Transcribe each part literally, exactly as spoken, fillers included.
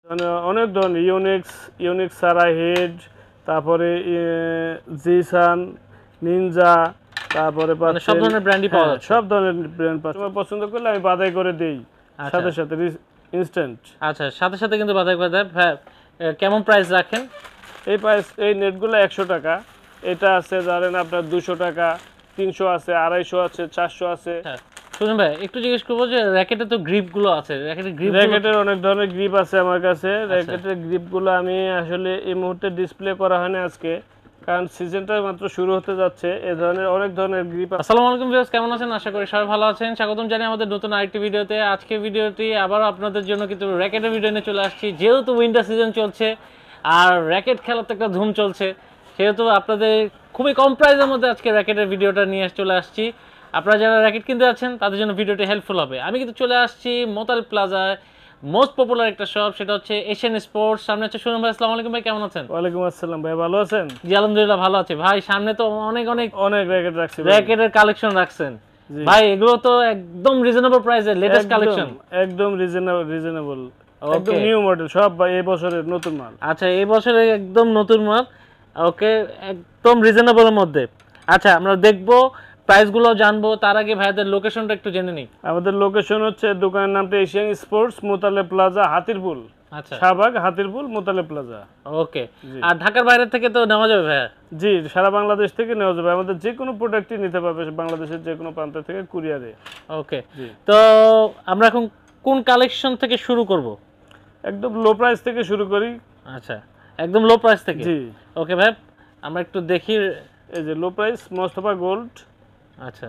মানে অনেক ধরনের ইউনেক্স ইউনেক্স সারা হেড, তারপরে জিসান, নিনজা, তারপরে মানে সব ধরনের ব্র্যান্ডই পাওয়া যাচ্ছে। সব ধরনের ব্র্যান্ড পাচ্ছেন। তোমার পছন্দ করলে আমি বাদাই করে দেই সাথে সাথে ইনস্ট্যান্ট। আচ্ছা, সাথে সাথে কিন্তু বাদাই করে দেয়। কেমন প্রাইস রাখেন? এই প্রাইস এই নেটগুলো একশো টাকা, এটা আছে ধরেন আপনার দুশো টাকা, তিনশো আছে, আড়াইশো আছে, চারশো আছে। সুজন ভাই একটু জিজ্ঞেস করবো যে র্যাকেটে তো গ্রিপ গুলো আছে, র্যাকেটের গ্রিপ র্যাকেটের অনেক ধরনের গ্রিপ আছে আমার কাছে। র্যাকেটের গ্রিপগুলো আমি আসলে এই মুহূর্তে ডিসপ্লে করা হয় না আজকে, কারণ সিজনটা মাত্র শুরু হতে যাচ্ছে। এই ধরনের অনেক ধরনের গ্রিপ। আসসালামু আলাইকুম ভিউয়ার্স, কেমন আছেন? আশা করি সবাই ভালো আছেন। স্বাগতম জানাই আমাদের নতুন আরেকটি ভিডিওতে। আজকে ভিডিওটি আবার আপনাদের জন্য কিন্তু র্যাকেটের ভিডিও নিয়ে চলে আসছি। যেহেতু উইন্টার সিজন চলছে আর র্যাকেট খেলার তো একটা ধুম চলছে, সেহেতু আপনাদের খুবই কম প্রাইসের মধ্যে আজকে র্যাকেটের ভিডিওটা নিয়ে চলে আসছি। আপনারা যারা র্যাকেট কিনতে যাচ্ছেন তাদের জন্য ভিডিওটি হেল্পফুল হবে। আমি কিন্তু চলে আসছি মোতালিব প্লাজায়, মোস্ট পপুলার একটা শপ, সেটা হচ্ছে এশিয়ান স্পোর্টস। সামনে হচ্ছে সুজন ভাই। আসসালামু আলাইকুম ভাই, কেমন আছেন? ওয়ালাইকুম আসসালাম ভাই, ভালো আছেন? জি আলহামদুলিল্লাহ ভালো আছি ভাই। সামনে তো অনেক অনেক অনেক র্যাকেট রাখছি, র্যাকেটের কালেকশন রাখছেন ভাই। এগুলো তো একদম রিজনেবল প্রাইসে লেটেস্ট কালেকশন, একদম রিজনেবল রিজনেবল একদম নিউ মডেল সব ভাই, এই বছরের নতুন মাল। আচ্ছা, এই বছরের একদম নতুন মাল। ওকে, একদম রিজনেবলের মধ্যে। আচ্ছা, আমরা দেখবো, প্রাইসগুলো জানবো। তার আগে ভাইদের লোকেশনটা একটু জেনে নিই। আমাদের লোকেশন হচ্ছে, দোকানের নামটা Asian sports, Motaleb plaza, Hatirpool. আচ্ছা, শাহবাগ, হাতিরপুল, মোতালেব প্লাজা। ওকে। আর ঢাকার বাইরে থেকে তো নেওয়া যাবে ভাইয়া? জি, সারা বাংলাদেশ থেকে নেওয়া যাবে। আমাদের যে কোনো প্রোডাক্টই নিতে পারবে বাংলাদেশের যে কোনো প্রান্ত থেকে কুরিয়ারে। ওকে, তো আমরা এখন কোন কালেকশন থেকে শুরু করব? একদম লো প্রাইস থেকে শুরু করি। আচ্ছা, একদম লো প্রাইস থেকে। জি, ওকে ভাই, আমরা একটু দেখি। এই যে লো প্রাইস মোস্তফা গোল্ড। আচ্ছা,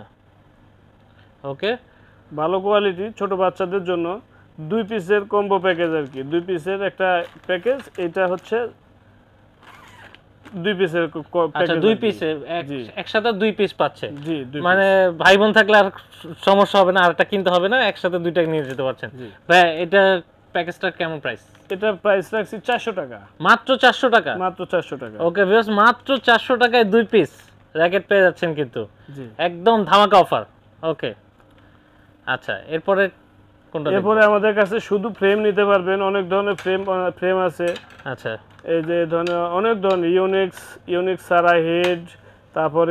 ওকে, ভালো কোয়ালিটি, ছোট বাচ্চাদের জন্য দুই পিসের কম্বো প্যাকেজ আর কি। দুই পিসের একটা প্যাকেজ, এটা হচ্ছে দুই পিসের প্যাকেজ। আচ্ছা, দুই পিসের একসাথে দুই পিস পাচ্ছে। জি, মানে ভাই বোন থাকলে আর সমস্যা হবে না, আরটা কিনতে হবে না, একসাথে দুইটা নিয়ে যেতে পারছেন। ভাই এটা প্যাকেজটার কেমন প্রাইস? এটা প্রাইস রাখছি চারশো টাকা। মাত্র চারশো টাকা? মাত্র চারশো টাকা। ওকে ভিউয়ার্স, মাত্র চারশো টাকায় দুই পিস র্যাকেট পেয়ে যাচ্ছেন কিন্তু। জি, একদম ধামাকা অফার। ওকে, আচ্ছা, এরপরে কোনটা? এরপরে আমাদের কাছে শুধু ফ্রেম নিতে পারবেন, অনেক ধরনের ফ্রেম ফ্রেম আছে। আচ্ছা, এই যে ধরনের অনেক ধরনের ইউনেক্স ইউনেক্স সারা হেড, তারপরে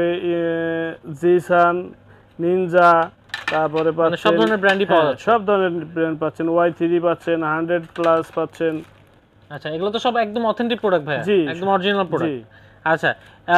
জিসান, নিনজা, তারপরে মানে সব ধরনের ব্র্যান্ডই পাওয়া যাচ্ছে। সব ধরনের ব্র্যান্ড পাচ্ছেন। ওয়াই থ্রি পাচ্ছেন, হান্ড্রেড প্লাস পাচ্ছেন। আচ্ছা, এগুলো তো সব একদম অথেন্টিক প্রোডাক্ট ভাই, একদম অরিজিনাল প্রোডাক্ট। আচ্ছা,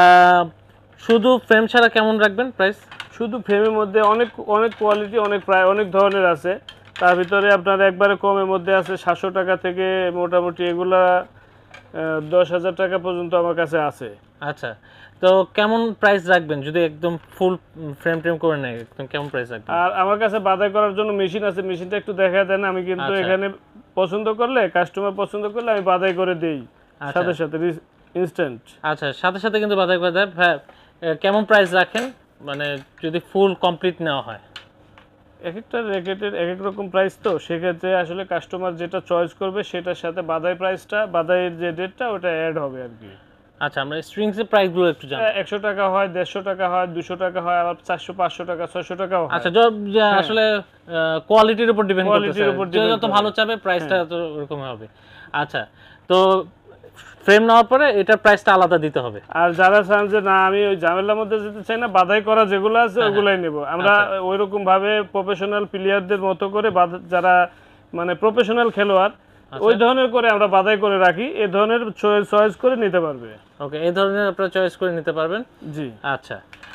শুধু ফ্রেম ছাড়া কেমন রাখবেন প্রাইস? শুধু ফ্রেমের মধ্যে অনেক অনেক কোয়ালিটি, অনেক প্রায় অনেক ধরনের আছে। তার ভিতরে আপনার একবারে কমের মধ্যে আছে সাতশো টাকা থেকে মোটামুটি এগুলা দশ হাজার টাকা পর্যন্ত আমার কাছে আছে। আচ্ছা, তো কেমন প্রাইস রাখবেন যদি একদম ফুল ফ্রেম ট্রেম করে নেয়? একদম কেমন প্রাইস রাখবেন? আর আমার কাছে বাদাই করার জন্য মেশিন আছে, মেশিনটা একটু দেখা দেন। আমি কিন্তু এখানে পছন্দ করলে, কাস্টমার পছন্দ করলে আমি বাদাই করে দেই সাথে সাথে ইনস্ট্যান্ট। আচ্ছা, সাথে সাথে কিন্তু বাদাই করে দেয়। কেমন প্রাইস রাখেন মানে যদি ফুল কমপ্লিট নেওয়া হয়? এক একটা র্যাকেটের এক এক রকম প্রাইস, তো সেক্ষেত্রে আসলে কাস্টমার যেটা চয়েস করবে সেটার সাথে বাদাই প্রাইসটা, বাদাইয়ের যে রেটটা ওটা অ্যাড হবে আর কি। আচ্ছা, আমরা স্ট্রিংসের প্রাইসগুলো একটু জানি। একশো টাকা হয়, দেড়শো টাকা হয়, দুশো টাকা হয়, আবার চারশো পাঁচশো টাকা, ছয়শো টাকাও হয়। আচ্ছা, আসলে কোয়ালিটির উপর ডিপেন্ড করতেছে, যত ভালো চাবে প্রাইসটা তো ওরকম হবে। আচ্ছা, তো ফ্রেম নেওয়ার পরে এটার প্রাইসটা আলাদা দিতে হবে। আর যারা চান যে না আমি ওই ঝামেলার মধ্যে যেতে চাই না, বাধাই করা যেগুলো আছে ওগুলাই নেব, আমরা ওইরকম ভাবে প্রফেশনাল প্লেয়ারদের মতো করে, যারা মানে প্রফেশনাল খেলোয়াড় ওই ধরনের করে আমরা বাধাই করে রাখি। এই ধরনের চয়েস করে নিতে পারবে। ওকে, এই ধরনের আপনারা চয়েস করে নিতে পারবেন। জি, আচ্ছা,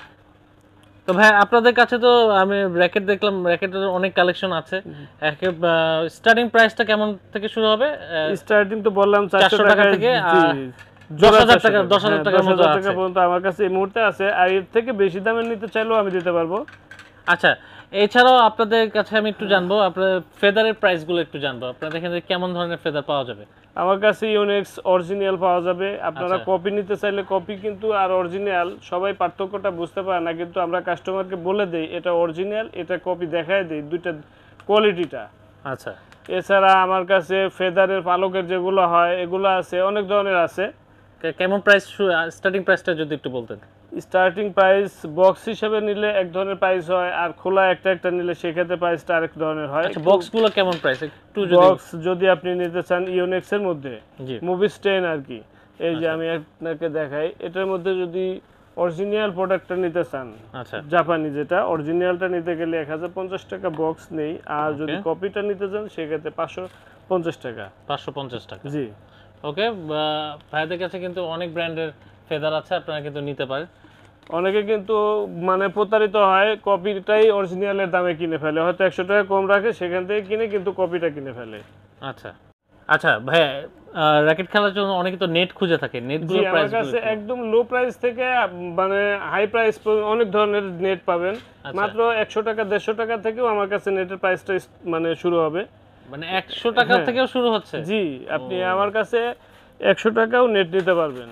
তো ভাই আপনাদের কাছে তো আমি র্যাকেট দেখলাম, র্যাকেটের অনেক কালেকশন আছে। স্টার্টিং প্রাইসটা কেমন থেকে শুরু হবে? স্টার্টিং তো বললাম চারশো টাকা থেকে দশ হাজার টাকা দশ হাজার টাকার মতো টাকা পর্যন্ত আমার কাছে এই মুহূর্তে আছে। আর এর থেকে বেশি দামের নিতে চাইলেও আমি দিতে পারবো। আচ্ছা, এছাড়াও আপনাদের কাছে আমি একটু জানবো, আপনার ফেদারের প্রাইসগুলো একটু জানবো। আপনাদের এখানে কেমন ধরনের ফেদার পাওয়া যাবে? আমার কাছে ইউনেক্স অরিজিনাল পাওয়া যাবে। আপনারা কপি নিতে চাইলে কপি, কিন্তু আর অরিজিনাল সবাই পার্থক্যটা বুঝতে পারে না, কিন্তু আমরা কাস্টমারকে বলে দেই এটা অরিজিনাল, এটা কপি দেখায় দেই দুইটা কোয়ালিটিটা। আচ্ছা, এছাড়া আমার কাছে ফেদারের পালকের যেগুলো হয় এগুলো আছে, অনেক ধরনের আছে। কেমন প্রাইস স্টার্টিং প্রাইসটা যদি একটু বলতেন? স্টার্টিং প্রাইস বক্স হিসেবে নিলে এক ধরনের প্রাইস হয়, আর খোলা একটা একটা নিলে সেক্ষেত্রে প্রাইসটা আরেক ধরনের হয়। আচ্ছা বক্সগুলো কেমন প্রাইস একটু যদি বক্স যদি আপনি নিতে চান ইউনেক্স এর মধ্যে জি মুভি স্টেন আর কি, এই যে আমি আপনাকে দেখাই, এটার মধ্যে যদি অরিজিনাল প্রোডাক্টটা নিতে চান, আচ্ছা জাপানি যেটা অরিজিনালটা নিতে গেলে এক হাজার পঞ্চাশ টাকা বক্স নেই, আর যদি কপিটা নিতে চান সেক্ষেত্রে পাঁচশো পঞ্চাশ টাকা। পাঁচশো পঞ্চাশ টাকা জি ওকে। ভাইদের কাছে কিন্তু অনেক ব্র্যান্ডের ফেদার আছে, আপনারা কিন্তু নিতে পারেন। অনেকে কিন্তু মানে প্রতারিত হয়, কপিটাই অরিজিনালের দামে কিনে ফেলে, হয়তো একশো টাকা কম রাখে সেখান থেকে কিনে কিন্তু কপিটা কিনে ফেলে। আচ্ছা আচ্ছা ভাই, র‍্যাকেট খেলার জন্য অনেকে তো নেট খুঁজে থাকে, নেটগুলো প্রাইস আমার কাছে একদম লো প্রাইস থেকে মানে হাই প্রাইস অনেক ধরনের নেট পাবেন, মাত্র একশো টাকা দেড়শো টাকা থেকেও আমার কাছে নেটের প্রাইসটা মানে শুরু হবে। মানে একশো টাকা থেকেও শুরু হচ্ছে? জি, আপনি আমার কাছে একশো টাকাও নেট নিতে পারবেন।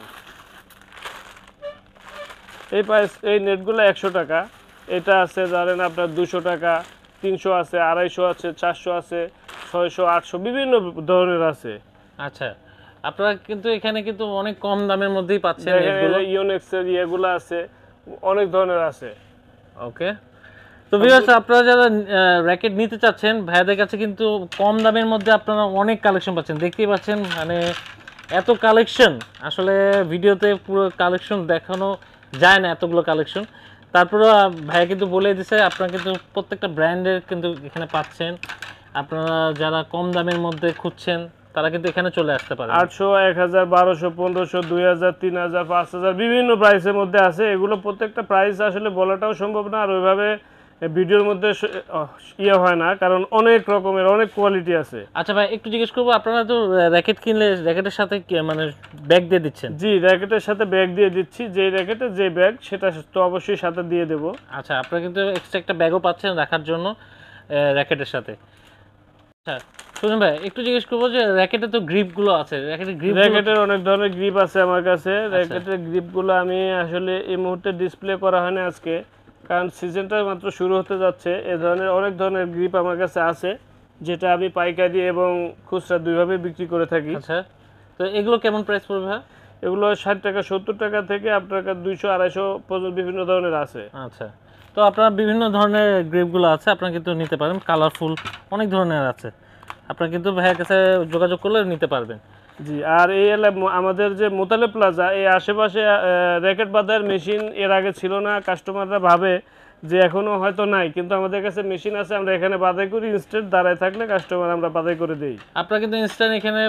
এই প্রাইস এই নেটগুলো একশো টাকা, এটা আছে ধরেন আপনার দুশো টাকা, তিনশো আছে, আড়াইশো আছে, চারশো আছে, ছয়শো, আটশো, বিভিন্ন ধরনের আছে। আচ্ছা, আপনারা কিন্তু এখানে কিন্তু অনেক কম দামের মধ্যেই পাচ্ছেন নেটগুলো। ইউনেক্স এর ইয়েগুলো আছে, অনেক ধরনের আছে। ওকে, তো ভিউয়ার্স আপনারা যারা র‍্যাকেট নিতে চাচ্ছেন ভাইয়াদের কাছে কিন্তু কম দামের মধ্যে আপনারা অনেক কালেকশন পাচ্ছেন, দেখতেই পাচ্ছেন মানে এত কালেকশন, আসলে ভিডিওতে পুরো কালেকশন দেখানো যায় না, এতগুলো কালেকশন। তারপরে ভাইয়া কিন্তু বলে দিছে আপনারা কিন্তু প্রত্যেকটা ব্র্যান্ডের কিন্তু এখানে পাচ্ছেন। আপনারা যারা কম দামের মধ্যে খুঁজছেন তারা কিন্তু এখানে চলে আসতে পারে। আটশো, এক হাজার, বারোশো, পনেরোশো, দুই হাজার, তিন হাজার, পাঁচ হাজার, বিভিন্ন প্রাইসের মধ্যে আছে। এগুলো প্রত্যেকটা প্রাইস আসলে বলাটাও সম্ভব না, আর ওইভাবে ভিডিওর মধ্যে ইয়ে হয় না, কারণ অনেক রকমের অনেক কোয়ালিটি আছে। আচ্ছা ভাই, একটু জিজ্ঞেস করবো, আপনারা তো র‍্যাকেট কিনলে র‍্যাকেটের সাথে মানে ব্যাগ দিয়ে দিচ্ছেন? জি, র‍্যাকেটের সাথে ব্যাগ দিয়ে দিচ্ছি, যে র‍্যাকেটে যে ব্যাগ সেটা তো অবশ্যই সাথে দিয়ে দেব। আচ্ছা, আপনারা কিন্তু এক্সট্রা একটা ব্যাগও পাচ্ছেন রাখার জন্য র‍্যাকেটের সাথে। আচ্ছা শুনুন ভাই, একটু জিজ্ঞেস করবো যে র‍্যাকেটে তো গ্রিপগুলো আছে, র‍্যাকেটের গ্রিপ র‍্যাকেটের অনেক ধরনের গ্রিপ আছে আমার কাছে। র‍্যাকেটের গ্রিপগুলো আমি আসলে এই মুহূর্তে ডিসপ্লে করা হয়নি আজকে, কারণ সিজনটা মাত্র শুরু হতে যাচ্ছে। এই ধরনের অনেক ধরনের গ্রিপ আমার কাছে আছে, যেটা আমি পাইকারি এবং খুচরা দুইভাবে বিক্রি করে থাকি। আচ্ছা, তো এগুলো কেমন প্রাইস পড়বে ভাই? এগুলো ষাট টাকা, সত্তর টাকা থেকে আপনার কাছে দুইশো, আড়াইশো পর্যন্ত বিভিন্ন ধরনের আছে। আচ্ছা, তো আপনারা বিভিন্ন ধরনের গ্রিপগুলো আছে, আপনারা কিন্তু নিতে পারেন, কালারফুল অনেক ধরনের আছে, আপনারা কিন্তু ভাইয়ের কাছে যোগাযোগ করলে নিতে পারবেন। জি, আর এই আমাদের যে মোতালেব প্লাজা, এই আশেপাশে র‍্যাকেট বাঁধার মেশিন এর আগে ছিল না। কাস্টমাররা ভাবে যে এখনো হয়তো নাই, কিন্তু আমাদের কাছে মেশিন আছে, আমরা এখানে বাঁধাই করি। ইনস্ট্যান্ট দাঁড়ায় থাকলে কাস্টমার আমরা বাঁধাই করে দেই। আপনারা কিন্তু ইনস্ট্যান্ট এখানে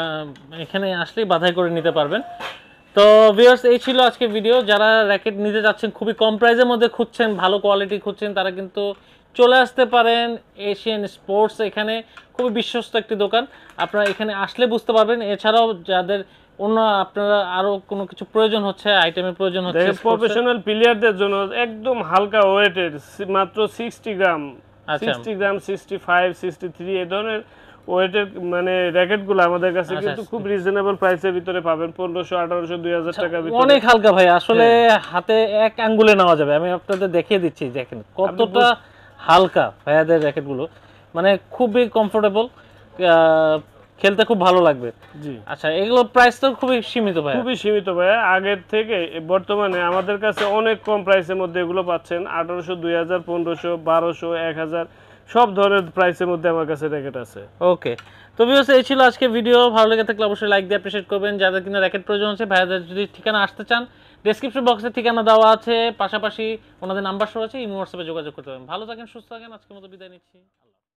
এখানে আসলেই বাঁধাই করে নিতে পারবেন। তো ভিউয়ার্স, এই ছিল আজকে ভিডিও। যারা র‍্যাকেট নিতে যাচ্ছেন, খুবই কম প্রাইসের মধ্যে খুঁজছেন, ভালো কোয়ালিটি খুঁজছেন, তারা কিন্তু চলে আসতে পারেন এশিয়ান স্পোর্টস। এখানে খুবই বিশ্বস্ত একটি দোকান, আপনারা এখানে আসলে বুঝতে পারবেন। এছাড়াও যাদের অন্য আপনারা আরো কোনো কিছু প্রয়োজন হচ্ছে, আইটেমের প্রয়োজন হচ্ছে প্রফেশনাল প্লেয়ারদের জন্য একদম হালকা ওয়েটের, মাত্র ষাট গ্রাম, ষাট গ্রাম, পঁয়ষট্টি, ছিয়াশি এই ধরনের ওয়েটের মানে র‍্যাকেটগুলো আমাদের কাছে কিন্তু খুব রিজনেবল প্রাইসের ভিতরে পাবেন, পনেরোশো, আঠারোশো, দুই হাজার টাকার ভিতরে। অনেক হালকা ভাই, আসলে হাতে এক আঙ্গুলে নেওয়া যাবে। আমি আপনাদের দেখিয়ে দিচ্ছি, দেখেন কতটা হালকা ভাইয়াদের র‍্যাকেটগুলো, মানে খুবই কমফোর্টেবল, খেলতে খুব ভালো লাগবে। জি, আচ্ছা, এগুলো প্রাইস তো খুবই সীমিত ভাই? খুবই সীমিত ভাই, আগের থেকে বর্তমানে আমাদের কাছে অনেক কম প্রাইসের মধ্যে এগুলো পাচ্ছেন। আঠারোশো, দুই হাজার, পনেরোশো, বারোশো, এক হাজার, সব ধরনের প্রাইসের মধ্যে আমার কাছে র‍্যাকেট আছে। ওকে, তো ভিউয়ার্স এই ছিল আজকে ভিডিও। ভালো লেগে থাকলে অবশ্যই লাইক দিয়ে অ্যাপ্রিশিয়েট করবেন। যাদের কিনা র‍্যাকেট প্রয়োজন আছে, ভাইয়াদের যদি ঠিকানা আসতে চান, ডেসক্রিপশন বক্সে ঠিকানা দেওয়া আছে, পাশাপাশি ওনাদের নাম্বার শো আছে, ইমো হোয়াটসঅ্যাপে যোগাযোগ করতে পারেন। ভালো থাকেন, সুস্থ থাকেন, আজকের মতো বিদায় নিচ্ছি।